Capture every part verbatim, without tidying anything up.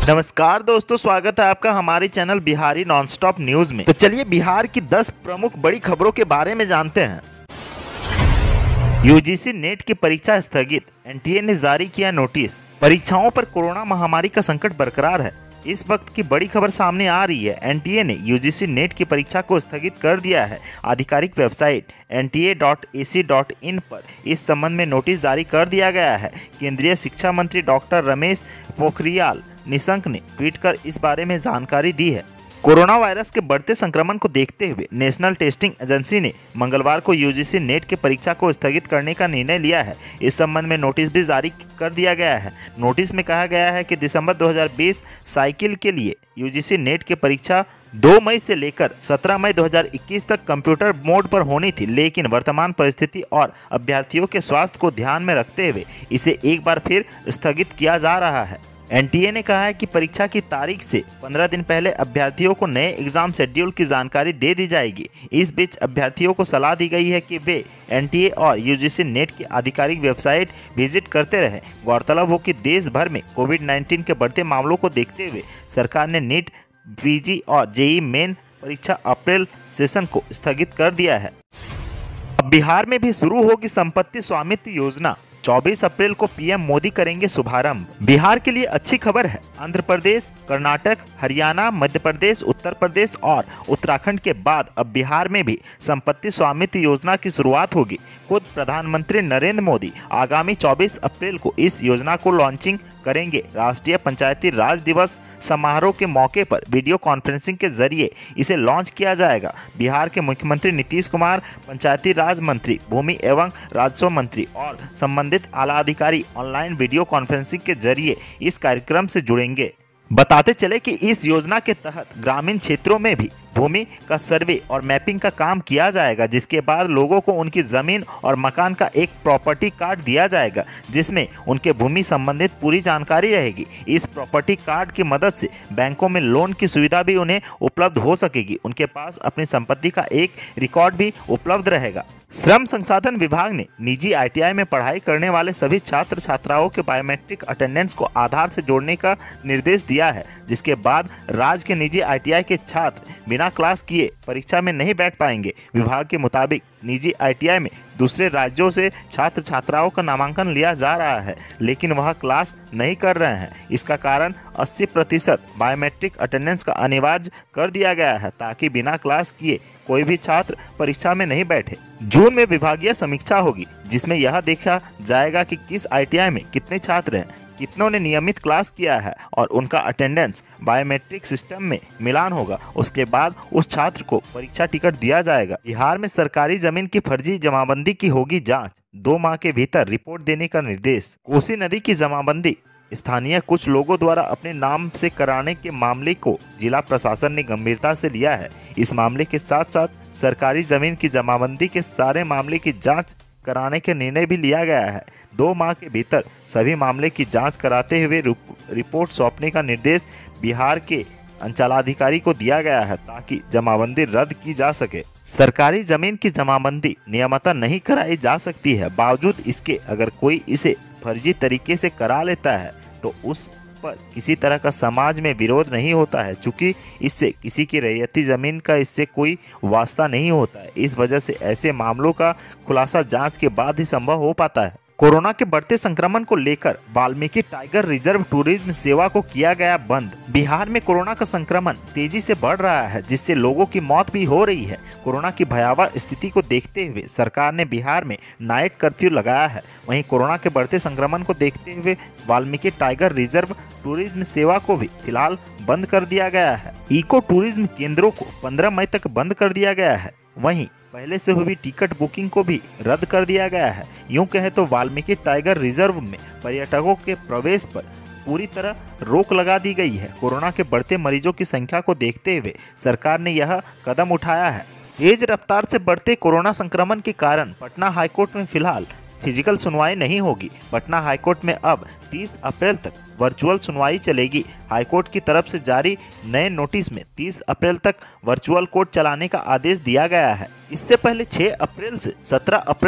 नमस्कार दोस्तों, स्वागत है आपका हमारे चैनल बिहारी नॉनस्टॉप न्यूज में। तो चलिए बिहार की दस प्रमुख बड़ी खबरों के बारे में जानते हैं। यूजीसी नेट की परीक्षा स्थगित, एनटीए ने जारी किया नोटिस। परीक्षाओं पर कोरोना महामारी का संकट बरकरार है। इस वक्त की बड़ी खबर सामने आ रही है। एनटीए ने यूजीसी नेट की परीक्षा को स्थगित कर दिया है। आधिकारिक website N T A dot A C dot in पर इस संबंध में नोटिस जारी कर दिया गया है। केंद्रीय शिक्षा मंत्री डॉक्टर रमेश पोखरियाल निशंक ने ट्वीट कर इस बारे में जानकारी दी है। कोरोना वायरस के बढ़ते संक्रमण को देखते हुए नेशनल टेस्टिंग एजेंसी ने मंगलवार को यूजीसी नेट की परीक्षा को स्थगित करने का निर्णय लिया है। इस संबंध में नोटिस भी जारी कर दिया गया है। नोटिस में कहा गया है कि दिसंबर दो हज़ार बीस साइकिल के लिए यूजीसी नेट की परीक्षा दो मई से लेकर सत्रह मई दो हज़ार इक्कीस तक कंप्यूटर मोड पर होनी थी, लेकिन वर्तमान परिस्थिति और अभ्यर्थियों के स्वास्थ्य को ध्यान में रखते हुए इसे एक बार फिर स्थगित किया जा रहा है। एनटीए ने कहा है कि परीक्षा की तारीख से पंद्रह दिन पहले अभ्यर्थियों को नए एग्जाम शेड्यूल की जानकारी दे दी जाएगी। इस बीच अभ्यर्थियों को सलाह दी गई है कि वे एनटीए और यूजीसी नेट की आधिकारिक वेबसाइट विजिट करते रहें। गौरतलब हो कि देश भर में कोविड नाइन्टीन के बढ़ते मामलों को देखते हुए सरकार ने नीट, पीजी और जेईई मेन परीक्षा अप्रैल सेशन को स्थगित कर दिया है। अब बिहार में भी शुरू होगी संपत्ति स्वामित्व योजना। चौबीस अप्रैल को पीएम मोदी करेंगे शुभारंभ। बिहार के लिए अच्छी खबर है। आंध्र प्रदेश, कर्नाटक, हरियाणा, मध्य प्रदेश, उत्तर प्रदेश और उत्तराखंड के बाद अब बिहार में भी संपत्ति स्वामित्व योजना की शुरुआत होगी। खुद प्रधानमंत्री नरेंद्र मोदी आगामी चौबीस अप्रैल को इस योजना को लॉन्चिंग करेंगे। राष्ट्रीय पंचायती राज दिवस समारोह के मौके पर वीडियो कॉन्फ्रेंसिंग के जरिए इसे लॉन्च किया जाएगा। बिहार के मुख्यमंत्री नीतीश कुमार, पंचायती राज मंत्री, भूमि एवं राजस्व मंत्री और संबंधित आला अधिकारी ऑनलाइन वीडियो कॉन्फ्रेंसिंग के जरिए इस कार्यक्रम से जुड़ेंगे। बताते चले कि इस योजना के तहत ग्रामीण क्षेत्रों में भी भूमि का सर्वे और मैपिंग का काम किया जाएगा, जिसके बाद लोगों को उनकी जमीन और मकान का एक प्रॉपर्टी कार्ड दिया जाएगा, जिसमें उनके भूमि संबंधित पूरी जानकारी रहेगी। इस प्रॉपर्टी कार्ड की मदद से बैंकों में लोन की सुविधा भी उन्हें उपलब्ध हो सकेगी। उनके पास अपनी संपत्ति का एक रिकॉर्ड भी उपलब्ध रहेगा। श्रम संसाधन विभाग ने निजी आई टी आई में पढ़ाई करने वाले सभी छात्र छात्राओं के बायोमेट्रिक अटेंडेंस को आधार से जोड़ने का निर्देश दिया है, जिसके बाद राज्य के निजी आई टी आई के छात्र बिना क्लास किए परीक्षा में नहीं बैठ पाएंगे। विभाग के मुताबिक निजी आई टी आई में दूसरे राज्यों से छात्र छात्राओं का नामांकन लिया जा रहा है, लेकिन वह क्लास नहीं कर रहे हैं। इसका कारण अस्सी प्रतिशत बायोमेट्रिक अटेंडेंस का अनिवार्य कर दिया गया है, ताकि बिना क्लास किए कोई भी छात्र परीक्षा में नहीं बैठे। जून में विभागीय समीक्षा होगी, जिसमें यह देखा जाएगा कि किस आई टी आई में कितने छात्र हैं, कितनों ने नियमित क्लास किया है और उनका अटेंडेंस बायोमेट्रिक सिस्टम में मिलान होगा। उसके बाद उस छात्र को परीक्षा टिकट दिया जाएगा। बिहार में सरकारी जमीन की फर्जी जमाबंदी की होगी जांच। दो माह के भीतर रिपोर्ट देने का निर्देश। कोसी नदी की जमाबंदी स्थानीय कुछ लोगों द्वारा अपने नाम से कराने के मामले को जिला प्रशासन ने गंभीरता से लिया है। इस मामले के साथ साथ सरकारी जमीन की जमाबंदी के सारे मामले की जांच कराने के निर्णय भी लिया गया है। दो माह के भीतर सभी मामले की जांच कराते हुए रिपोर्ट सौंपने का निर्देश बिहार के अंचलाधिकारी को दिया गया है, ताकि जमाबंदी रद्द की जा सके। सरकारी जमीन की जमाबंदी नियमित नहीं कराई जा सकती है। बावजूद इसके अगर कोई इसे फर्जी तरीके से करा लेता है तो उस पर किसी तरह का समाज में विरोध नहीं होता है, चूंकि इससे किसी की रैयती जमीन का इससे कोई वास्ता नहीं होता है। इस वजह से ऐसे मामलों का खुलासा जांच के बाद ही संभव हो पाता है। कोरोना के बढ़ते संक्रमण को लेकर वाल्मीकि टाइगर रिजर्व टूरिज्म सेवा को किया गया बंद। बिहार में कोरोना का संक्रमण तेजी से बढ़ रहा है, जिससे लोगों की मौत भी हो रही है। कोरोना की भयावह स्थिति को देखते हुए सरकार ने बिहार में नाइट कर्फ्यू लगाया है। वहीं कोरोना के बढ़ते संक्रमण को देखते हुए वाल्मीकि टाइगर रिजर्व टूरिज्म सेवा को भी फिलहाल बंद कर दिया गया है। इको टूरिज्म केंद्रों को पंद्रह मई तक बंद कर दिया गया है। वहीं पहले से हुई टिकट बुकिंग को भी रद्द कर दिया गया है। यूं कहें तो वाल्मीकि टाइगर रिजर्व में पर्यटकों के प्रवेश पर पूरी तरह रोक लगा दी गई है। कोरोना के बढ़ते मरीजों की संख्या को देखते हुए सरकार ने यह कदम उठाया है। तेज रफ्तार से बढ़ते कोरोना संक्रमण के कारण पटना हाईकोर्ट में फिलहाल फिजिकल सुनवाई नहीं होगी। पटना हाईकोर्ट में अब तीस अप्रैल तक वर्चुअल सुनवाई चलेगी। हाईकोर्ट की तरफ से जारी नए नोटिस में तीस अप्रैल तक वर्चुअल कोर्ट चलाने का आदेश दिया गया है। इससे पहले छह अप्रैल से सत्रह अप्रैल तक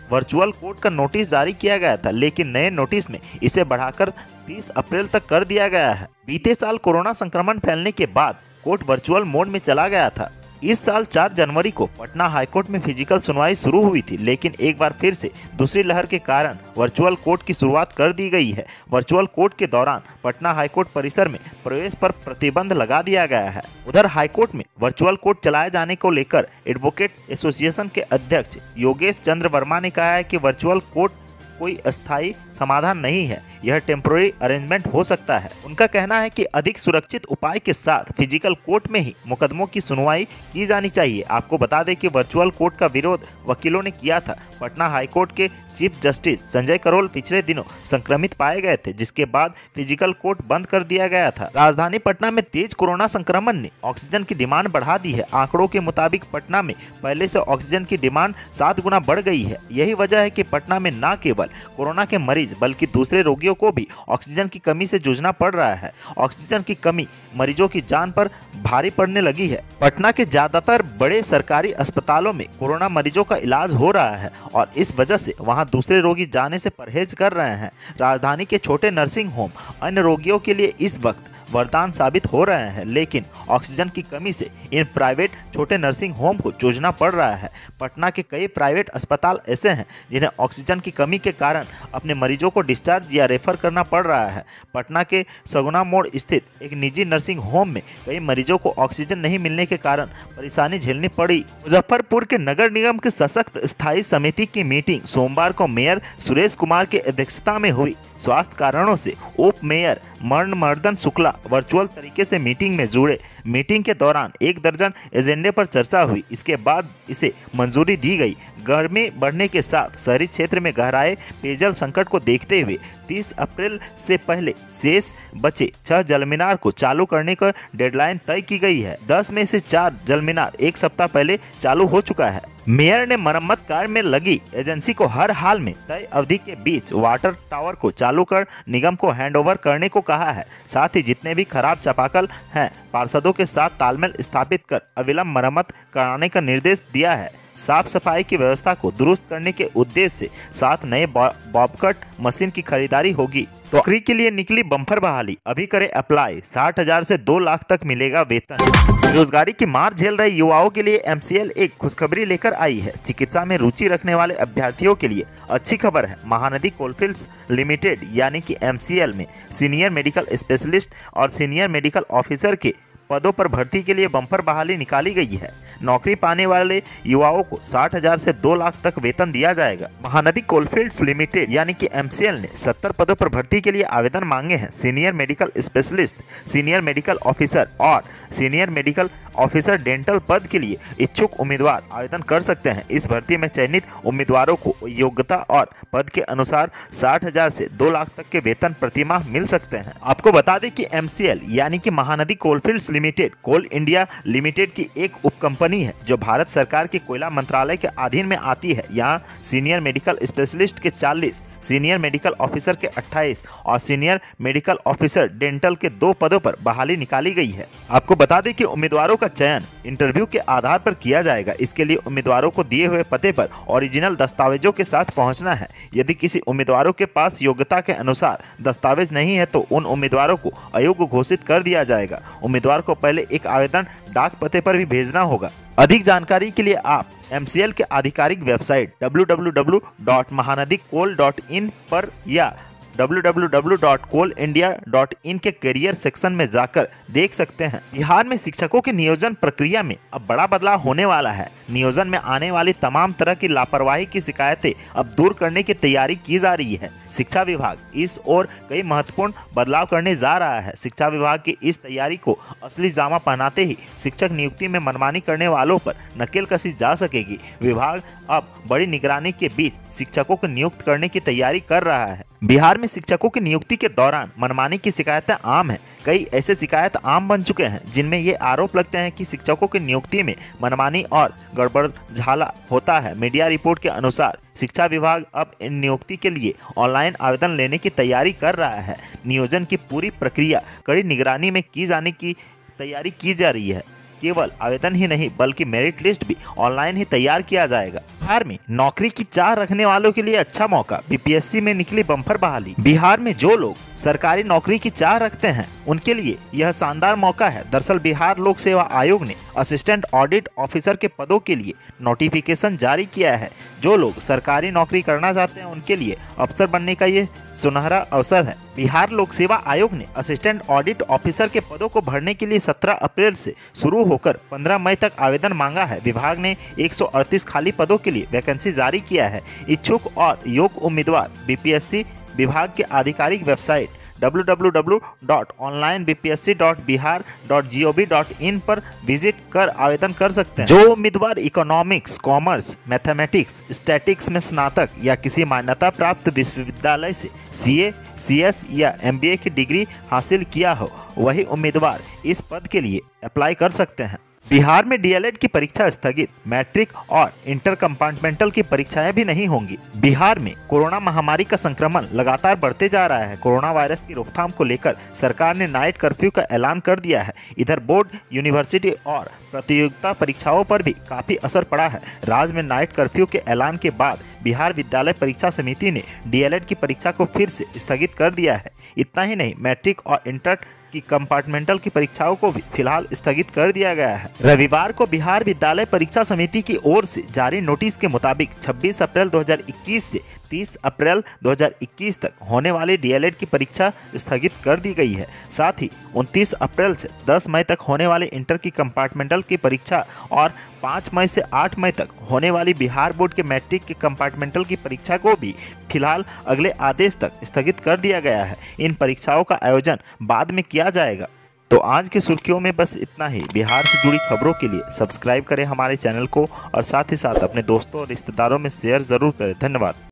वर्चुअल कोर्ट का नोटिस जारी किया गया था, लेकिन नए नोटिस में इसे बढ़ाकर तीस अप्रैल तक कर दिया गया है। बीते साल कोरोना संक्रमण फैलने के बाद कोर्ट वर्चुअल मोड में चला गया था। इस साल चार जनवरी को पटना हाईकोर्ट में फिजिकल सुनवाई शुरू हुई थी, लेकिन एक बार फिर से दूसरी लहर के कारण वर्चुअल कोर्ट की शुरुआत कर दी गई है। वर्चुअल कोर्ट के दौरान पटना हाईकोर्ट परिसर में प्रवेश पर प्रतिबंध लगा दिया गया है। उधर हाईकोर्ट में वर्चुअल कोर्ट चलाए जाने को लेकर एडवोकेट एसोसिएशन के अध्यक्ष योगेश चंद्र वर्मा ने कहा है कि वर्चुअल कोर्ट कोई अस्थायी समाधान नहीं है, यह टेम्पोररी अरेंजमेंट हो सकता है। उनका कहना है कि अधिक सुरक्षित उपाय के साथ फिजिकल कोर्ट में ही मुकदमों की सुनवाई की जानी चाहिए। आपको बता दें कि वर्चुअल कोर्ट का विरोध वकीलों ने किया था। पटना हाईकोर्ट के चीफ जस्टिस संजय करोल पिछले दिनों संक्रमित पाए गए थे, जिसके बाद फिजिकल कोर्ट बंद कर दिया गया था। राजधानी पटना में तेज कोरोना संक्रमण ने ऑक्सीजन की डिमांड बढ़ा दी है। आंकड़ों के मुताबिक पटना में पहले से ऑक्सीजन की डिमांड सात गुना बढ़ गई है। यही वजह है कि पटना में न केवल कोरोना के मरीज बल्कि दूसरे रोगियों को भी ऑक्सीजन की कमी से जूझना पड़ रहा है। ऑक्सीजन की कमी मरीजों की जान पर भारी पड़ने लगी है। पटना के ज्यादातर बड़े सरकारी अस्पतालों में कोरोना मरीजों का इलाज हो रहा है और इस वजह से वहां दूसरे रोगी जाने से परहेज कर रहे हैं। राजधानी के छोटे नर्सिंग होम अन्य रोगियों के लिए इस वक्त वरदान साबित हो रहे हैं, लेकिन ऑक्सीजन की कमी से इन प्राइवेट छोटे नर्सिंग होम को जूझना पड़ रहा है। पटना के कई प्राइवेट अस्पताल ऐसे हैं जिन्हें ऑक्सीजन की कमी के कारण अपने मरीजों को डिस्चार्ज या रेफर करना पड़ रहा है। पटना के सगुना मोड़ स्थित एक निजी नर्सिंग होम में कई मरीजों को ऑक्सीजन नहीं मिलने के कारण परेशानी झेलनी पड़ी। मुजफ्फरपुर के नगर निगम की सशक्त स्थायी समिति की मीटिंग सोमवार को मेयर सुरेश कुमार की अध्यक्षता में हुई। स्वास्थ्य कारणों से उप मेयर मर्णमर्दन शुक्ला वर्चुअल तरीके से मीटिंग में जुड़े। मीटिंग के दौरान एक दर्जन एजेंडे पर चर्चा हुई। इसके बाद इसे मंजूरी दी गई। गर्मी बढ़ने के साथ शहरी क्षेत्र में गहराए पेयजल संकट को देखते हुए तीस अप्रैल से पहले शेष बचे छह जलमीनार को चालू करने का डेडलाइन तय की गई है। दस में से चार जलमीनार एक सप्ताह पहले चालू हो चुका है। मेयर ने मरम्मत कार्य में लगी एजेंसी को हर हाल में तय अवधि के बीच वाटर टावर को चालू कर निगम को हैंडओवर करने को कहा है। साथ ही जितने भी खराब चापाकल हैं पार्षदों के साथ तालमेल स्थापित कर अविलंब मरम्मत कराने का निर्देश दिया है। साफ सफाई की व्यवस्था को दुरुस्त करने के उद्देश्य से सात नए बॉबकट मशीन की खरीदारी होगी। नौकरी के लिए निकली बम्पर बहाली, अभी करें अप्लाई। साठ हजार से दो लाख तक मिलेगा वेतन। बेरोजगारी की मार झेल रहे युवाओं के लिए एमसीएल एक खुशखबरी लेकर आई है। चिकित्सा में रुचि रखने वाले अभ्यर्थियों के लिए अच्छी खबर है। महानदी कोलफील्ड्स लिमिटेड यानी कि एमसीएल में सीनियर मेडिकल स्पेशलिस्ट और सीनियर मेडिकल ऑफिसर के पदों पर भर्ती के लिए बम्पर बहाली निकाली गई है। नौकरी पाने वाले युवाओं को साठ हजार से दो लाख तक वेतन दिया जाएगा। महानदी कोलफील्ड्स लिमिटेड यानी कि एमसीएल ने सत्तर पदों पर भर्ती के लिए आवेदन मांगे हैं। Senior medical specialist, senior medical officer और सीनियर मेडिकल ऑफिसर डेंटल पद के लिए इच्छुक उम्मीदवार आवेदन कर सकते हैं। इस भर्ती में चयनित उम्मीदवारों को योग्यता और पद के अनुसार साठ हजार से दो लाख तक के वेतन प्रतिमाह मिल सकते हैं। आपको बता दें कि एमसीएल यानी कि Mahanadi coalfields limited coal India limited की एक उपकंपनी है जो भारत सरकार के कोयला मंत्रालय के अधीन में आती है। यहाँ सीनियर मेडिकल स्पेशलिस्ट के चालीस, सीनियर मेडिकल ऑफिसर के अट्ठाईस और सीनियर मेडिकल ऑफिसर डेंटल के दो पदों पर बहाली निकाली गई है। आपको बता दें कि उम्मीदवारों का चयन इंटरव्यू के आधार पर किया जाएगा। इसके लिए उम्मीदवारों को दिए हुए पते पर ओरिजिनल दस्तावेजों के साथ पहुंचना है। यदि किसी उम्मीदवारों के पास योग्यता के अनुसार दस्तावेज नहीं है तो उन उम्मीदवारों को अयोग्य घोषित कर दिया जाएगा। उम्मीदवार को पहले एक आवेदन डाक पते पर भी भेजना होगा। अधिक जानकारी के लिए आप एमसीएल के आधिकारिक website W W W dot Mahanadi coal dot in पर या W W W dot coal India dot in के करियर सेक्शन में जाकर देख सकते हैं। बिहार में शिक्षकों की नियोजन प्रक्रिया में अब बड़ा बदलाव होने वाला है। नियोजन में आने वाली तमाम तरह की लापरवाही की शिकायतें अब दूर करने की तैयारी की जा रही है। शिक्षा विभाग इस ओर कई महत्वपूर्ण बदलाव करने जा रहा है। शिक्षा विभाग की इस तैयारी को असली जामा पहनाते ही शिक्षक नियुक्ति में मनमानी करने वालों पर नकेल कसी जा सकेगी। विभाग अब बड़ी निगरानी के बीच शिक्षकों को नियुक्त करने की तैयारी कर रहा है। बिहार में शिक्षकों की नियुक्ति के दौरान मनमानी की शिकायतें आम हैं। कई ऐसे शिकायत आम बन चुके हैं जिनमें ये आरोप लगते हैं कि शिक्षकों की नियुक्ति में मनमानी और गड़बड़झाला होता है। मीडिया रिपोर्ट के अनुसार शिक्षा विभाग अब इन नियुक्ति के लिए ऑनलाइन आवेदन लेने की तैयारी कर रहा है। नियोजन की पूरी प्रक्रिया कड़ी निगरानी में की जाने की तैयारी की जा रही है। केवल आवेदन ही नहीं बल्कि मेरिट लिस्ट भी ऑनलाइन ही तैयार किया जाएगा। बिहार में नौकरी की चाह रखने वालों के लिए अच्छा मौका, बीपीएससी में निकली बम्पर बहाली। बिहार में जो लोग सरकारी नौकरी की चाह रखते हैं उनके लिए यह शानदार मौका है। दरअसल बिहार लोक सेवा आयोग ने असिस्टेंट ऑडिट ऑफिसर के पदों के लिए नोटिफिकेशन जारी किया है। जो लोग सरकारी नौकरी करना चाहते हैं उनके लिए अफसर बनने का ये सुनहरा अवसर है। बिहार लोक सेवा आयोग ने असिस्टेंट ऑडिट ऑफिसर के पदों को भरने के लिए सत्रह अप्रैल से शुरू होकर पंद्रह मई तक आवेदन मांगा है। विभाग ने एक सौ अड़तीस खाली पदों के लिए वैकेंसी जारी किया है। इच्छुक और योग्य उम्मीदवार बीपीएससी विभाग के आधिकारिक website W W W dot online B P S C dot Bihar dot G O V dot in पर विजिट कर आवेदन कर सकते हैं। जो उम्मीदवार इकोनॉमिक्स, कॉमर्स, मैथमेटिक्स, स्टैटिक्स में स्नातक या किसी मान्यता प्राप्त विश्वविद्यालय से सीए, सीएस या एमबीए की डिग्री हासिल किया हो वही उम्मीदवार इस पद के लिए अप्लाई कर सकते हैं। बिहार में डीएलएड की परीक्षा स्थगित, मैट्रिक और इंटर कंपार्टमेंटल की परीक्षाएं भी नहीं होंगी। बिहार में कोरोना महामारी का संक्रमण लगातार बढ़ते जा रहा है। कोरोना वायरस की रोकथाम को लेकर सरकार ने नाइट कर्फ्यू का ऐलान कर दिया है। इधर बोर्ड, यूनिवर्सिटी और प्रतियोगिता परीक्षाओं पर भी काफी असर पड़ा है। राज्य में नाइट कर्फ्यू के ऐलान के बाद बिहार विद्यालय परीक्षा समिति ने डीएलएड की परीक्षा को फिर से स्थगित कर दिया है। इतना ही नहीं, मैट्रिक और इंटर की कंपार्टमेंटल की परीक्षाओं को भी फिलहाल स्थगित कर दिया गया है। रविवार को बिहार विद्यालय परीक्षा समिति की ओर से जारी नोटिस के मुताबिक छब्बीस अप्रैल दो हज़ार इक्कीस से तीस अप्रैल दो हज़ार इक्कीस तक होने वाली डीएलएड की परीक्षा स्थगित कर दी गई है। साथ ही उनतीस अप्रैल से दस मई तक होने वाली इंटर की कंपार्टमेंटल की परीक्षा और पाँच मई से आठ मई तक होने वाली बिहार बोर्ड के मैट्रिक के कंपार्टमेंटल की परीक्षा को भी फिलहाल अगले आदेश तक स्थगित कर दिया गया है। इन परीक्षाओं का आयोजन बाद में किया जाएगा। तो आज की सुर्खियों में बस इतना ही। बिहार से जुड़ी खबरों के लिए सब्सक्राइब करें हमारे चैनल को और साथ ही साथ अपने दोस्तों और रिश्तेदारों में शेयर जरूर करें। धन्यवाद।